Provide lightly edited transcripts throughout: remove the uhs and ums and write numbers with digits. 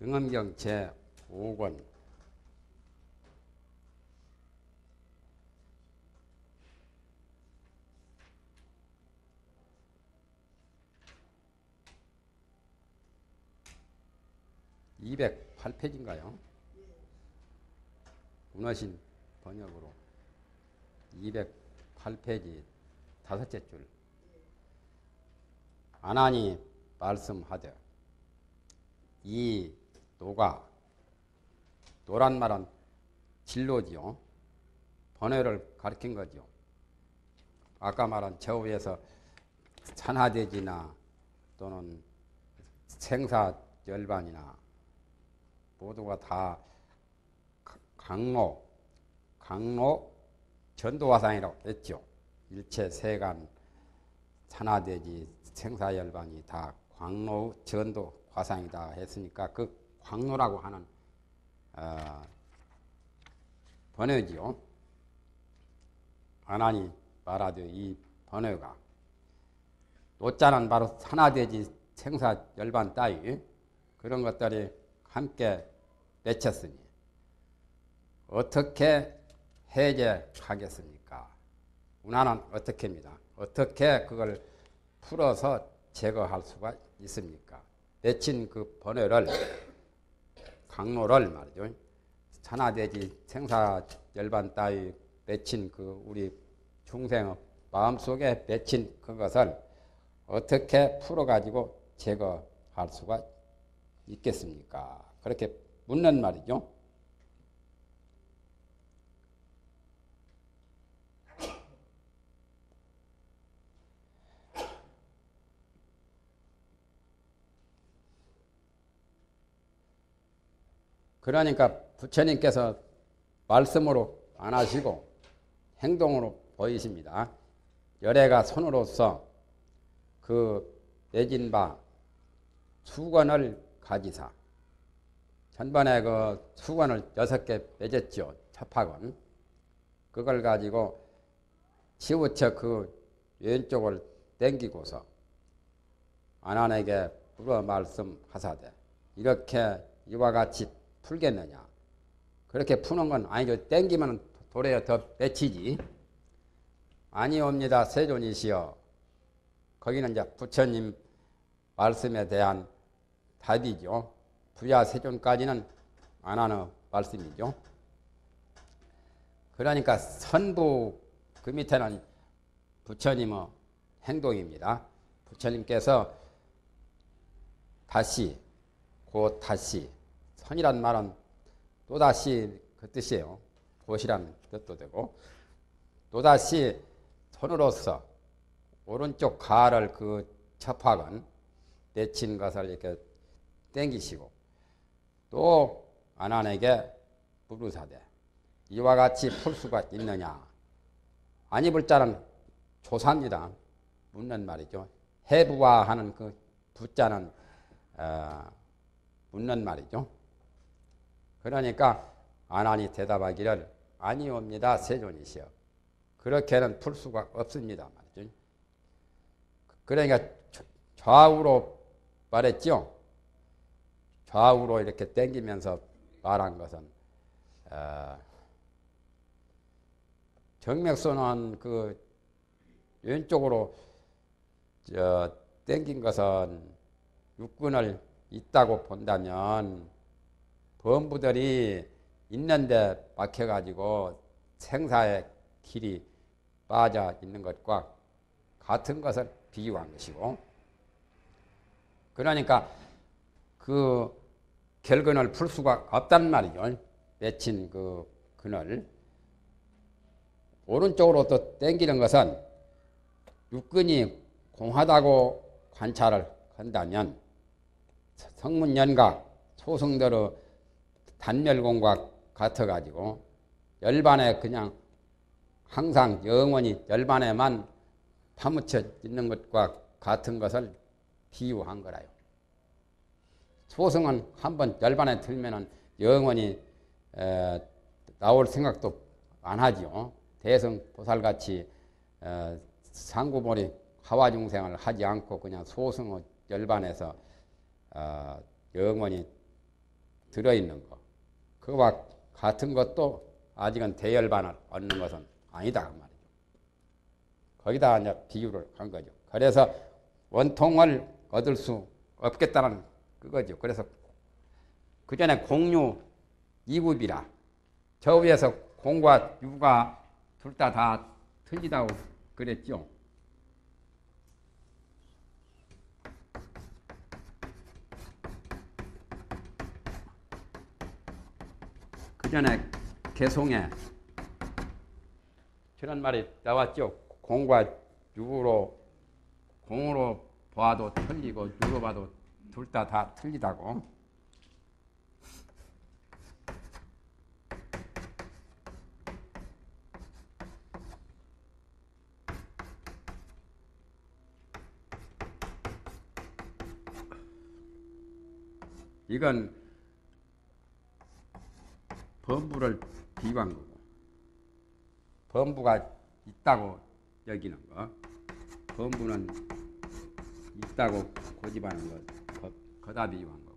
등엄경 제5권 208페이지인가요? 문어신 번역으로 208페이지 다섯째 줄. 아난이 말씀하되 이 노가, 노란 말은 진로지요. 번외를 가리킨 거죠. 아까 말한 저 위에서 산하대지나 또는 생사열반이나 모두가 다 강로 전도화상이라고 했죠. 일체 세간 산하대지 생사열반이 다 광로 전도 화상이다 했으니까 그 광로라고 하는 번외지요. 아난이 말하되 이 번외가 노자는 바로 산하대지 생사열반 따위 그런 것들이 함께 맺혔으니 어떻게 해제하겠습니까? 운하는 어떻게입니다. 어떻게 그걸 풀어서 제거할 수가 있습니까? 맺힌 그 번외를 강로를 말이죠. 산하대지 생사열반 따위 맺힌 그 우리 중생의 마음속에 맺힌 그것을 어떻게 풀어가지고 제거할 수가 있겠습니까? 그렇게 묻는 말이죠. 그러니까 부처님께서 말씀으로 안 하시고 행동으로 보이십니다. 열애가 손으로서 그 맺은 바 수건을 가지사. 전번에 그 수건을 6개 맺었죠. 첩학은. 그걸 가지고 치우쳐 그 왼쪽을 당기고서 아난에게 물어 말씀하사되 이렇게 이와 같이 풀겠느냐. 그렇게 푸는 건 아니죠. 당기면 도래에 더 맺히지. 아니옵니다. 세존이시여. 거기는 이제 부처님 말씀에 대한 답이죠. 부야 세존까지는 안 하는 말씀이죠. 그러니까 선부 그 밑에는 부처님의 행동입니다. 부처님께서 다시 곧 다시 선이란 말은 또다시 그 뜻이에요. 곧이란 뜻도 되고 또다시 손으로서 오른쪽 가를 그 첩학은 맺힌 것을 이렇게 당기시고 또 아난에게 물으사대 이와 같이 풀 수가 있느냐. 아니 불 자는 조사입니다. 묻는 말이죠. 해부화하는 그 부자는 묻는 말이죠. 그러니까 아난이 대답하기를 아니옵니다. 세존이시여. 그렇게는 풀 수가 없습니다. 말이죠. 그러니까 좌우로 말했죠. 좌우로 이렇게 당기면서 말한 것은 정맥소는 그 왼쪽으로 당긴 것은 육근을 있다고 본다면 범부들이 있는데 막혀가지고 생사의 길이 빠져 있는 것과 같은 것을 비유한 것이고 그러니까 그 결근을 풀 수가 없단 말이죠. 맺힌 그 근을 오른쪽으로 또 당기는 것은 육근이 공하다고 관찰을 한다면 성문연각 소승대로 단멸공과 같아가지고 열반에 그냥 항상 영원히 열반에만 파묻혀 있는 것과 같은 것을 비유한 거라요. 소승은 한번 열반에 들면은 영원히 나올 생각도 안 하지요. 대승 보살같이 상구몰이 하와중생을 하지 않고 그냥 소승의 열반에서 영원히 들어있는 거. 그와 같은 것도 아직은 대열반을 얻는 것은 아니다. 그 말이죠. 거기다 이제 비유를 한 거죠. 그래서 원통을 얻을 수 없겠다는 그거죠. 그래서 그 전에 공유 이급이라 저 위에서 공과 유가 둘 다 틀리다고 그랬죠. 그 전에 개송에 저런 말이 나왔죠. 공과 유로 공으로 봐도 틀리고 유로 봐도 둘 다 틀리다고. 이건 범부를 비유한 거고, 범부가 있다고 여기는 거, 범부는 있다고 고집하는 거, 거다 비유한 거고.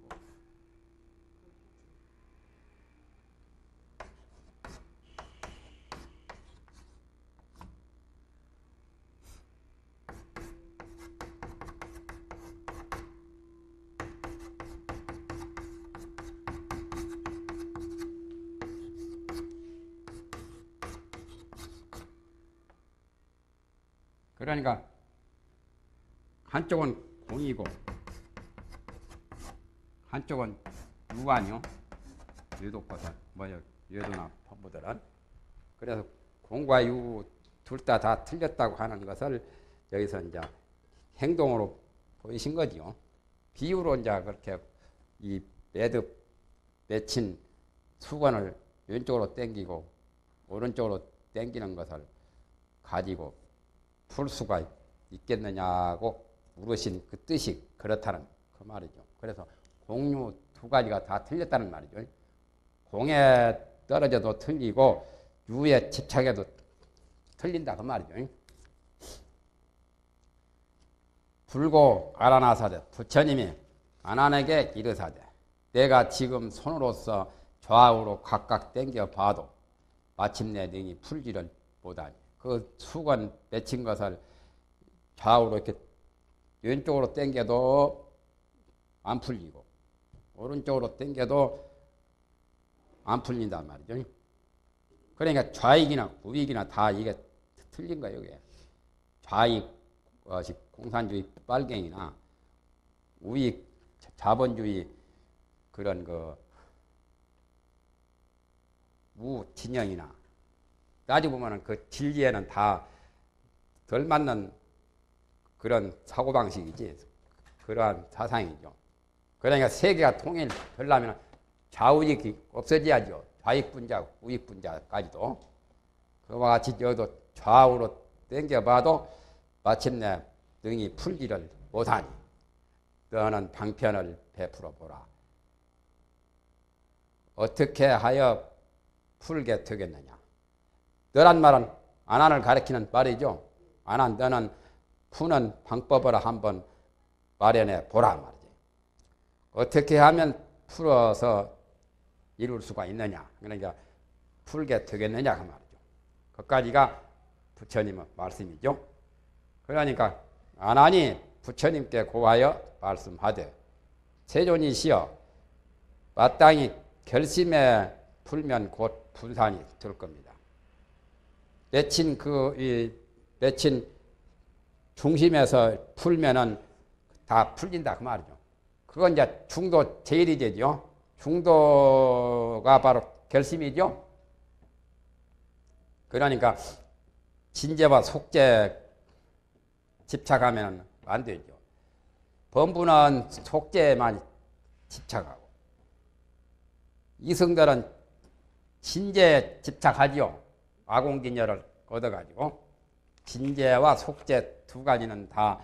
그러니까 한쪽은 공이고 한쪽은 유아뇨. 유독버섯 뭐요 유도나 범부들은. 그래서 공과 유 둘 다 틀렸다고 하는 것을 여기서 이제 행동으로 보이신 거지요. 비유로 이제 그렇게 이 매듭 맺힌 수건을 왼쪽으로 당기고 오른쪽으로 당기는 것을 가지고 풀 수가 있겠느냐고 물으신 그 뜻이 그렇다는 그 말이죠. 그래서 공유 두 가지가 다 틀렸다는 말이죠. 공에 떨어져도 틀리고 유에 집착해도 틀린다 그 말이죠. 불고 아라나사대 부처님이 아난에게 이르사대 내가 지금 손으로서 좌우로 각각 당겨 봐도 마침내 능히 풀지를 못하니 그 수건 맺힌 것을 좌우로 이렇게 왼쪽으로 당겨도 안 풀리고 오른쪽으로 당겨도 안 풀린단 말이죠. 그러니까 좌익이나 우익이나 다 이게 틀린 거예요. 이게. 좌익 공산주의 빨갱이나 우익 자본주의 그런 그 무진영이나 따지고 보면 그 진리에는 다 덜 맞는 그런 사고방식이지 그러한 사상이죠. 그러니까 세계가 통일되려면 좌우익이 없어져야죠. 좌익분자, 우익분자까지도. 그와 같이 여도 좌우로 당겨봐도 마침내 능히 풀기를 못하니 너는 방편을 베풀어 보라. 어떻게 하여 풀게 되겠느냐. 너란 말은 안한을 가리키는 말이죠. 안한 너는 푸는 방법을 한번 마련해 보라 말이지. 어떻게 하면 풀어서 이룰 수가 있느냐. 그러니까 풀게 되겠느냐 그 말이죠. 그까지가 부처님의 말씀이죠. 그러니까 안한이 부처님께 고하여 말씀하되 세존이시여 마땅히 결심에 풀면 곧 분산이 될 겁니다. 맺힌 맺힌 중심에서 풀면은 다 풀린다 그 말이죠. 그건 이제 중도 제일이 되죠. 중도가 바로 결심이죠. 그러니까 진제와 속제 집착하면 안 되죠. 범부는 속제만 집착하고 이승들은 진제에 집착하지요. 아공진열을 얻어가지고 진제와 속제 두 가지는 다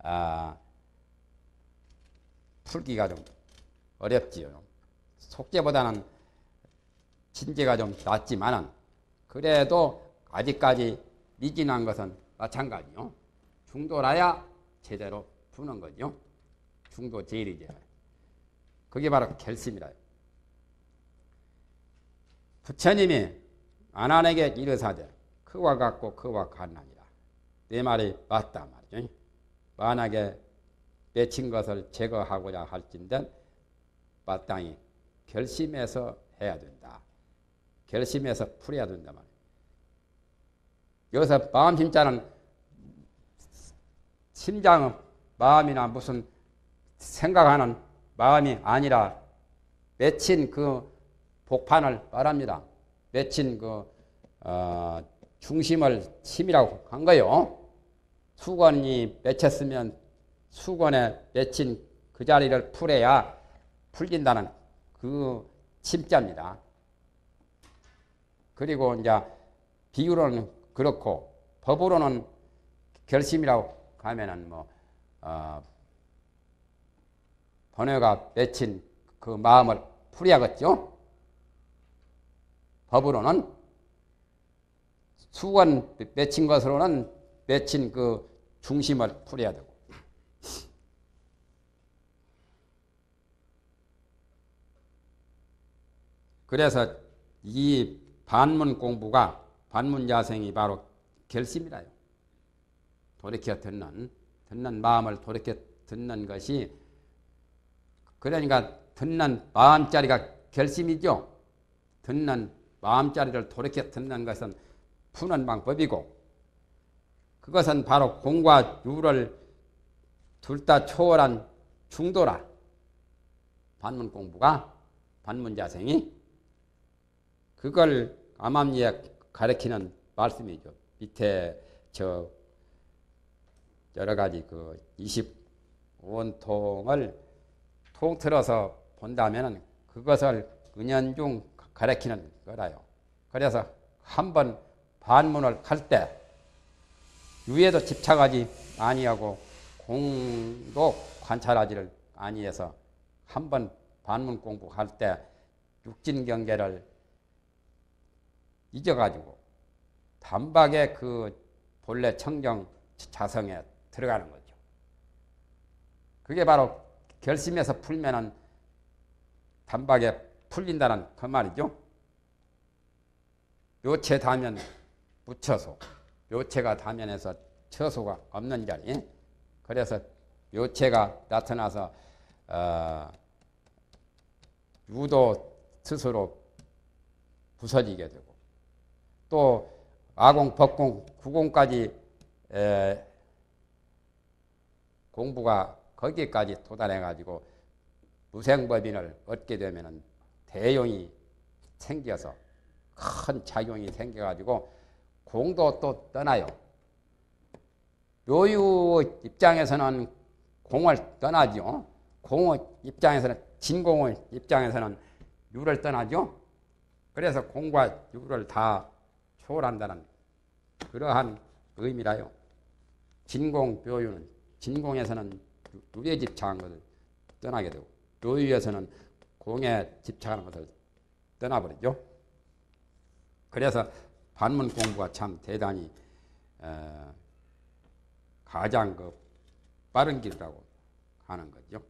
풀기가 좀 어렵지요. 속제보다는 진제가 좀 낫지만은 그래도 아직까지 미진한 것은 마찬가지요. 중도라야 제대로 푸는 거죠. 중도 제일이죠. 그게 바로 결심이라. 부처님이 아난에게 이르사되 그와 같고 그와 같나니라. 내 말이 맞다 말이죠. 만약에 맺힌 것을 제거하고자 할진된 마땅히 결심해서 해야 된다. 결심해서 풀어야 된다 말이에요. 여기서 마음 심자는 심장은 마음이나 무슨 생각하는 마음이 아니라 맺힌 그 복판을 말합니다. 맺힌 그 중심을 심이라고 한 거예요. 수건이 맺혔으면 수건에 맺힌 그 자리를 풀어야 풀린다는 그 심자입니다. 그리고 이제 비유로는 그렇고 법으로는 결심이라고 하면은 번뇌가 맺힌 그 마음을 풀어야겠죠. 법으로는 수건 맺힌 것으로는 맺힌 그 중심을 풀어야 되고. 그래서 이 반문 공부가 반문자생이 바로 결심이라요. 돌이켜 듣는 마음을 돌이켜 듣는 것이, 그러니까 듣는 마음자리가 결심이죠. 듣는 마음자리를 돌이켜 듣는 것은 푸는 방법이고, 그것은 바로 공과 유를 둘 다 초월한 중도라. 반문 공부가, 반문자생이 그걸 암암리에 가르치는 말씀이죠. 밑에 저 여러 가지 그 25원통을 통틀어서 본다면은 그것을 은연중 가르치는 거라요. 그래서 한번 반문을 할 때 유에도 집착하지 아니하고 공도 관찰하지를 아니해서 한번 반문 공부할 때 육진경계를 잊어가지고 단박에 그 본래 청정 자성에 들어가는 거죠. 그게 바로 결심해서 풀면은 단박에 풀린다는 그 말이죠. 묘체 다면 무처소, 묘체가 다면에서 처소가 없는 자리. 그래서 묘체가 나타나서 유도 스스로 부서지게 되고, 또 아공, 법공, 구공까지 공부가 거기까지 도달해가지고 무생법인을 얻게 되면은 대용이 생겨서 큰 작용이 생겨가지고 공도 또 떠나요. 묘유 입장에서는 공을 떠나죠. 공의 입장에서는, 진공의 입장에서는 유를 떠나죠. 그래서 공과 유를 다 초월한다는 그러한 의미라요. 진공, 묘유는 진공에서는 유에 집착한 것을 떠나게 되고, 묘유에서는 공에 집착하는 것을 떠나버리죠. 그래서 반문 공부가 참 대단히 가장 그 빠른 길이라고 하는 거죠.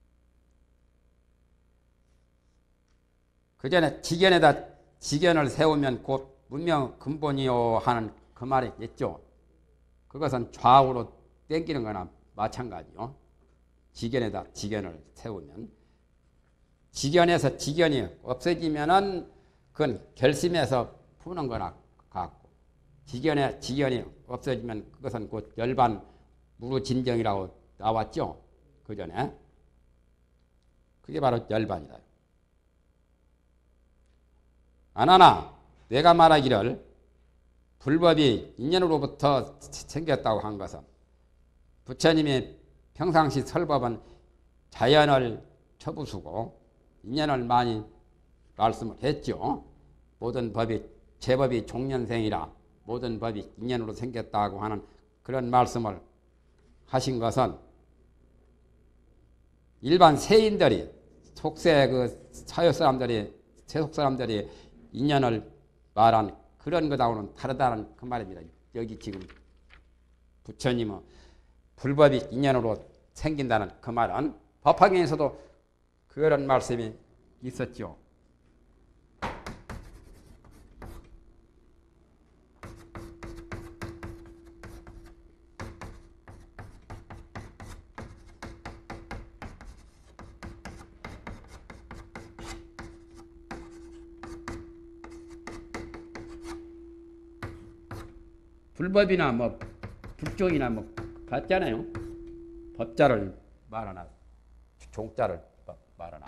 그 전에 지견에다 지견을 세우면 곧 문명 근본이요 하는 그 말이 있죠. 그것은 좌우로 땡기는 거나 마찬가지요. 지견에다 지견을 세우면, 지견에서 지견이 없어지면은 그건 결심해서 푸는 거나 같고, 지견에 지견이 없어지면 그것은 곧 열반 무르진정이라고 나왔죠. 그 전에. 그게 바로 열반이다. 안하나 내가 말하기를 불법이 인연으로부터 생겼다고 한 것은, 부처님이 평상시 설법은 자연을 처부수고 인연을 많이 말씀을 했죠. 모든 법이 제법이 종년생이라 모든 법이 인연으로 생겼다고 하는 그런 말씀을 하신 것은, 일반 세인들이, 속세 그 사회 사람들이, 세속 사람들이 인연을 말한 그런 것하고는 다르다는 그 말입니다. 여기 지금 부처님은 불법이 인연으로 생긴다는 그 말은 법화경에서도 그런 말씀이 있었죠. 불법이나 뭐 불종이나 뭐 같잖아요. 법자를 말하나 종자를 말하나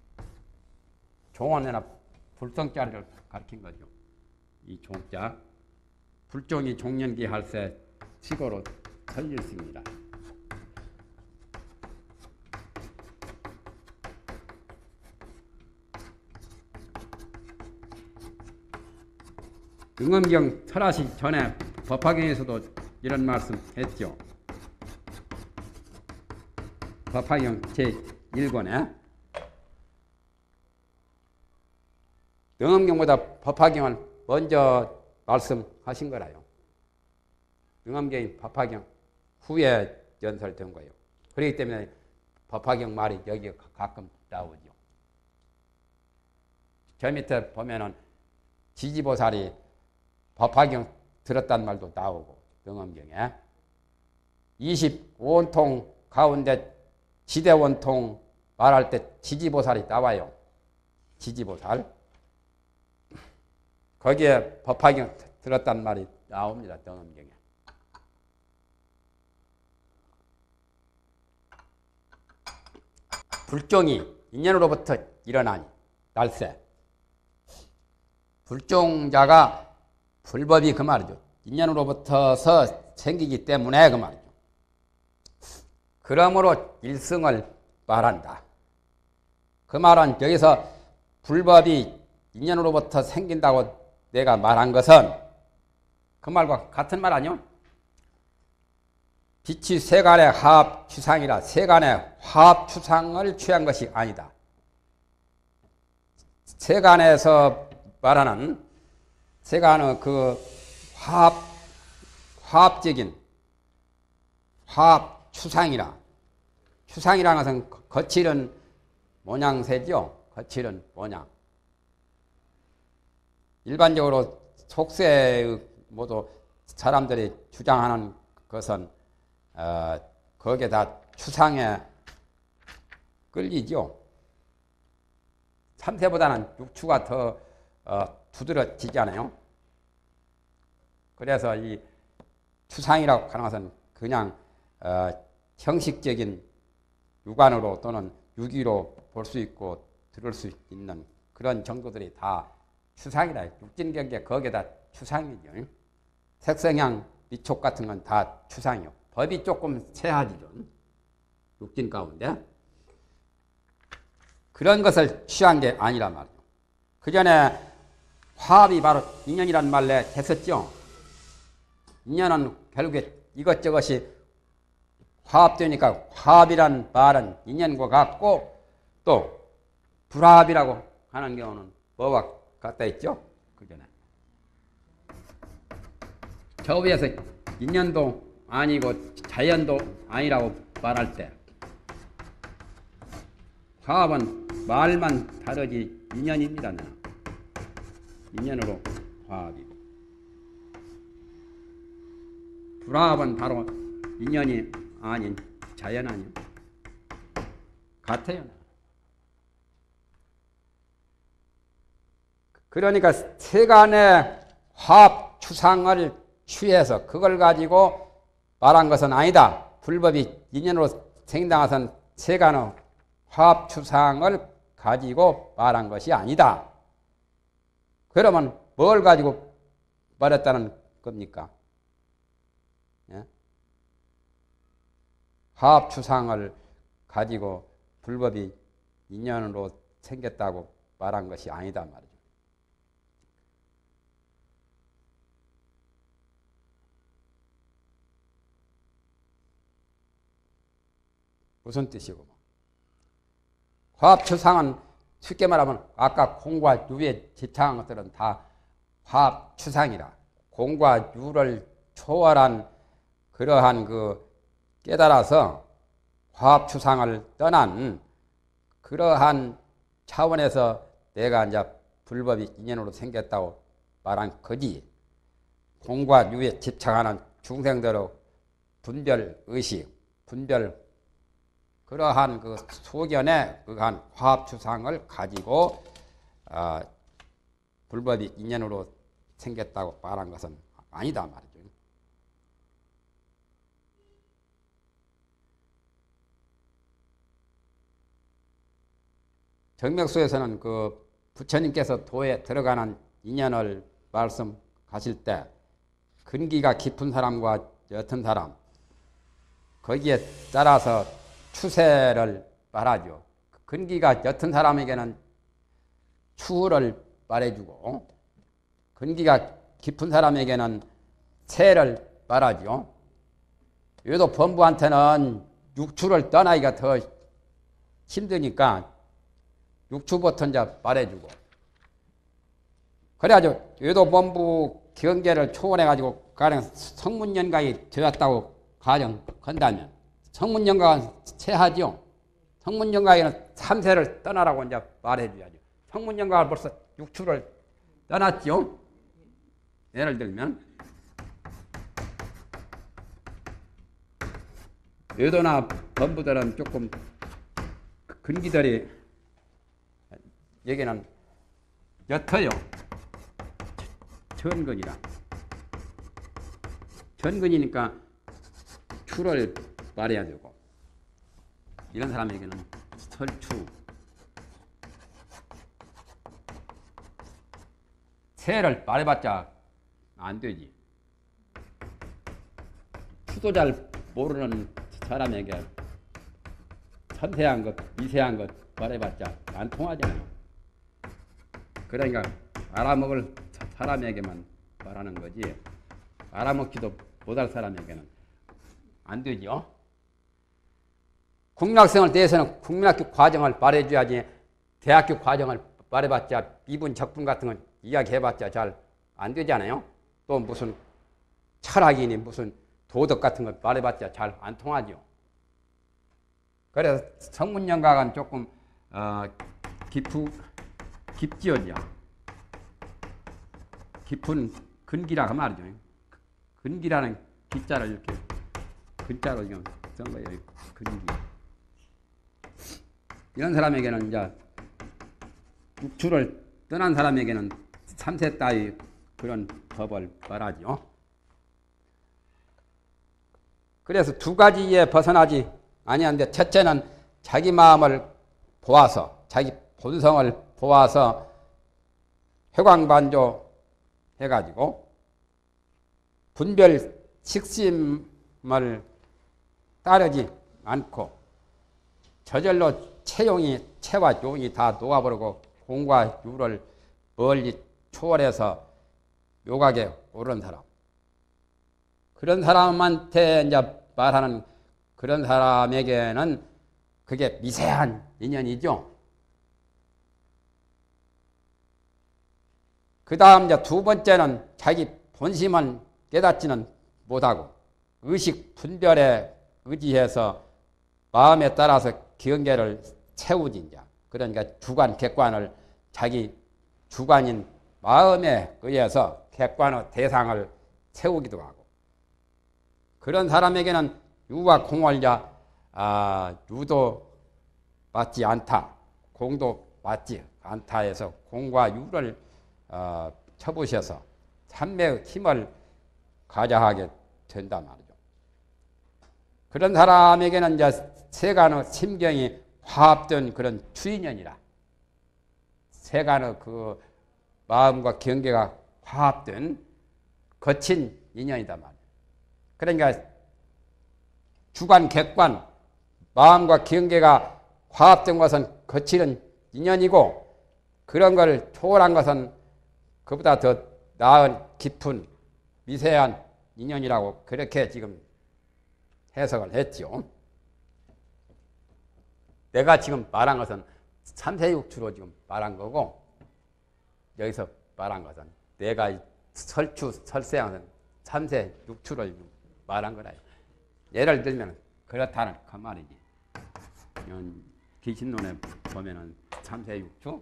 종원이나 불성자를 가르친 거죠. 이 종자 불종이 종년기 할세 시고로 설렸습니다. 응엄경 설하시 전에 법화경에서도 이런 말씀 했죠. 법화경 제1권에 응엄경보다 법화경을 먼저 말씀하신 거라요. 응엄경이 법화경 후에 연설된 거예요. 그렇기 때문에 법화경 말이 여기에 가끔 나오죠. 저 밑에 보면은 지지보살이 법화경 들었단 말도 나오고 응엄경에 25원통 가운데 지대원통 말할 때 지지보살이 나와요. 지지보살. 거기에 법화경 들었단 말이 나옵니다. 응엄경에. 불종이 인연으로부터 일어나니 날세. 불종자가 불법이 그 말이죠. 인연으로부터서 생기기 때문에 그 말이죠. 그러므로 일승을 말한다. 그 말은 여기서 불법이 인연으로부터 생긴다고 내가 말한 것은 그 말과 같은 말 아니요? 빛이 세간의 화합 추상이라 세간의 화합 추상을 취한 것이 아니다. 세간에서 말하는 세간의 그 화합적인 화합 추상이라 추상이라는 것은 거칠은 모양새죠. 거칠은 모양. 일반적으로 속세의 모두 사람들이 주장하는 것은 거기에 다 추상에 끌리죠. 삼세보다는 육추가 더 두드러지잖아요. 그래서 이 추상이라고 하는 것은 그냥 형식적인 육안으로 또는 유기로 볼 수 있고 들을 수 있는 그런 정도들이 다 추상이다. 육진경계 거기에다 추상이죠. 색성향 미촉 같은 건 다 추상이요. 법이 조금 세하지죠. 육진 가운데. 그런 것을 취한 게 아니란 말이에요. 그 전에 화합이 바로 인연이란 말에 했었죠. 인연은 결국에 이것저것이 화합되니까 화합이란 말은 인연과 같고 또 불화합이라고 하는 경우는 뭐와 같다 했죠. 그 전에. 저 위에서 인연도 아니고 자연도 아니라고 말할 때 화합은 말만 다르지 인연입니다. 인연으로 화합이고 불화합은 바로 인연이 아닌 자연 아니요. 같아요. 그러니까 세간의 화합 추상을 취해서 그걸 가지고 말한 것은 아니다. 불법이 인연으로 생긴다는 것은 세간의 화합 추상을 가지고 말한 것이 아니다. 그러면 뭘 가지고 말했다는 겁니까? 예? 화합 추상을 가지고 불법이 인연으로 생겼다고 말한 것이 아니다 말이죠. 무슨 뜻이고? 화합 추상은 쉽게 말하면 아까 공과 유에 집착한 것들은 다 화합 추상이라 공과 유를 초월한 그러한 그 깨달아서 화합 추상을 떠난 그러한 차원에서 내가 이제 불법이 인연으로 생겼다고 말한 거지. 공과 유에 집착하는 중생들의 분별 의식, 분별 그러한 그 소견에 그러한 화합 추상을 가지고 불법이 인연으로 생겼다고 말한 것은 아니다 말이죠. 정맥수에서는 그 부처님께서 도에 들어가는 인연을 말씀하실 때 근기가 깊은 사람과 옅은 사람 거기에 따라서 추세를 말하죠. 근기가 옅은 사람에게는 추후를 말해주고 근기가 깊은 사람에게는 세를 말하죠. 외도 범부한테는 육추를 떠나기가 더 힘드니까 육추부터 이제 말해주고 그래가지고 외도 범부 경계를 초월해가지고 가령 성문연각이 되었다고 가정한다면 성문연각은 체하죠. 성문연각에는 3세를 떠나라고 이제 말해줘야죠. 성문연각을 벌써 육추를 떠났죠. 예를 들면 외도나 범부들은 조금 근기들이 여기는 옅어요. 전근이라. 전근이니까 추를 말해야 되고 이런 사람에게는 설추. 세를 말해봤자 안 되지. 추도 잘 모르는 사람에게 섬세한 것, 미세한 것 말해봤자 안 통하잖아요. 그러니까 알아먹을 사람에게만 말하는 거지 알아먹지도 못할 사람에게는 안 되죠. 국민학생을 대해서는 국민학교 과정을 말해줘야지 대학교 과정을 말해봤자 미분, 적분 같은 건 이야기해봤자 잘 안 되잖아요. 또 무슨 철학이니 무슨 도덕 같은 걸 말해봤자 잘 안 통하죠. 그래서 성문연각은 조금 깊지요. 깊은 근기라고 말이죠. 근기라는 기자를 이렇게 근자로 지금 쓴 거예요. 근기. 이런 사람에게는 이제 육추를 떠난 사람에게는 3세 따위 그런 법을 말하죠. 그래서 두 가지에 벗어나지 아니하는데 첫째는 자기 마음을 보아서 자기 본성을 보아서 회광반조 해가지고 분별 식심을 따르지 않고 저절로 체와 용이 다 녹아버리고 공과 유를 멀리 초월해서 요각에 오른 사람. 그런 사람한테 이제 말하는 그런 사람에게는 그게 미세한 인연이죠. 그 다음 이제 두 번째는 자기 본심을 깨닫지는 못하고 의식 분별에 의지해서 마음에 따라서 경계를 채우지 이제. 그러니까 주관, 객관을 자기 주관인 마음에 의해서 객관의 대상을 채우기도 하고 그런 사람에게는 유와 공을 유도 맞지 않다. 공도 맞지 않다 해서 공과 유를 쳐보셔서 참매의 힘을 가져하게 된단 말이죠. 그런 사람에게는 이제 세간의 심경이 화합된 그런 추인연이라. 세간의 그 마음과 경계가 화합된 거친 인연이단 말이에요. 그러니까 주관, 객관, 마음과 경계가 화합된 것은 거치는 인연이고 그런 걸 초월한 것은 그보다 더 나은 깊은 미세한 인연이라고 그렇게 지금 해석을 했죠. 내가 지금 말한 것은 삼세육추로 지금 말한 거고 여기서 말한 것은 내가 설추, 설세한 삼세육추를 말한 거라. 예를 들면 그렇다는 그 말이지. 기신론에 보면은 삼세육추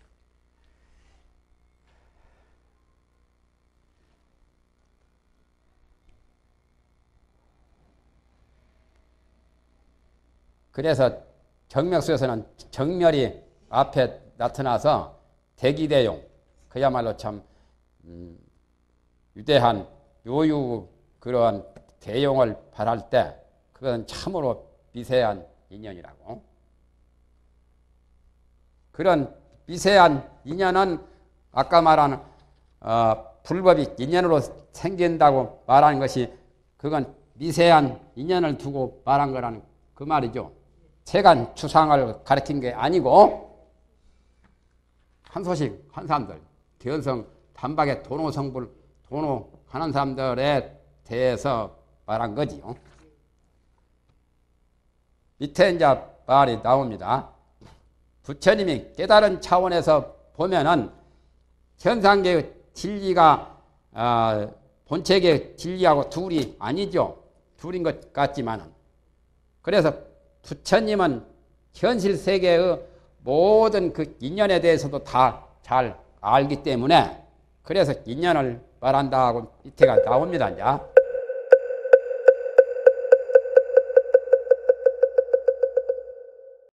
그래서 정맥수에서는 정멸이 앞에 나타나서 대기대용 그야말로 참 위대한 요유 그러한 대용을 발할 때 그건 참으로 미세한 인연이라고. 그런 미세한 인연은 아까 말한 불법이 인연으로 생긴다고 말하는 것이 그건 미세한 인연을 두고 말한 거라는 그 말이죠. 세간 추상을 가르친 게 아니고 한 소식 한 사람들 견성 단박에 도노하는 사람들에 대해서 말한 거지요. 밑에 이제 말이 나옵니다. 부처님이 깨달은 차원에서 보면은 현상계의 진리가 본체계의 진리하고 둘이 아니죠. 둘인 것 같지만은. 그래서 부처님은 현실 세계의 모든 그 인연에 대해서도 다 잘 알기 때문에 그래서 인연을 말한다고 밑에가 나옵니다. 이제.